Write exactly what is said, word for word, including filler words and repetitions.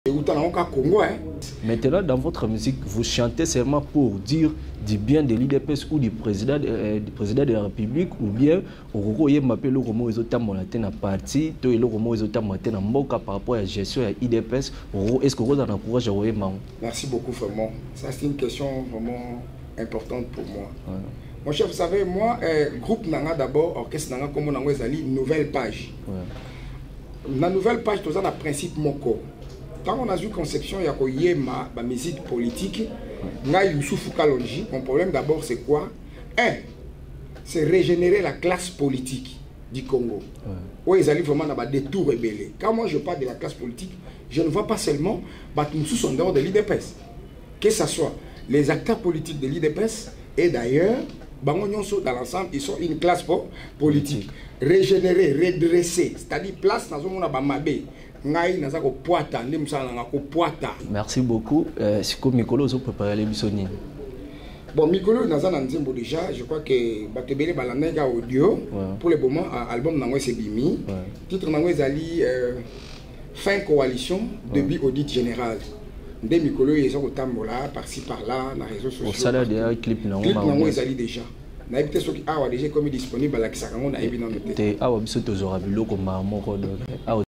Congo, hein. Maintenant, dans votre musique, vous chantez seulement pour dire du bien de l'I D P S ou du président, euh, du président de la République, ou bien au Royaume m'appelle le Romo Ezota Monaté na parti, to le Romo Ezota Monaté na Mboka par rapport à la gestion de l'I D P S. Est-ce que vous en encouragez au Royaume? Merci beaucoup, vraiment. Ça, c'est une question vraiment importante pour moi. Ouais. Mon chef, vous savez, moi, euh, groupe Nanga d'abord, orchestre Nanga, comme on a dit, nouvelle page. Ouais. La nouvelle page, tout ça, le principe Moko. Quand on a eu conception, il y a ma, ma musique politique, mon problème d'abord c'est quoi? Un, c'est régénérer la classe politique du Congo. Où ils allaient vraiment dans des détours rebelles. Quand moi je parle de la classe politique, je ne vois pas seulement nous sont dehors de l'I D P S. Que ce soit les acteurs politiques de l'I D P S et d'ailleurs, dans l'ensemble, ils sont une classe politique. Régénérer, redresser, c'est-à-dire place dans le monde Bamabé. Merci beaucoup. Euh, c'est comme Mikolo, vous préparez l'émission. Bon, Mikolo, déjà, je crois que Batebele Balanega audio, pour le moment, l'album Nangoy Sebimi. Titre Nangoy Zali, fin coalition, début audit général. Dès Mikolo, ils ont autant par-ci par-là, dans les réseaux sociaux. Au salaire de clip Nangoy Zali déjà. Na ebite soki awa déjà comme disponible à la kisaka ngona ebi na noté. Te awa biso tozora biloko mamo ko do.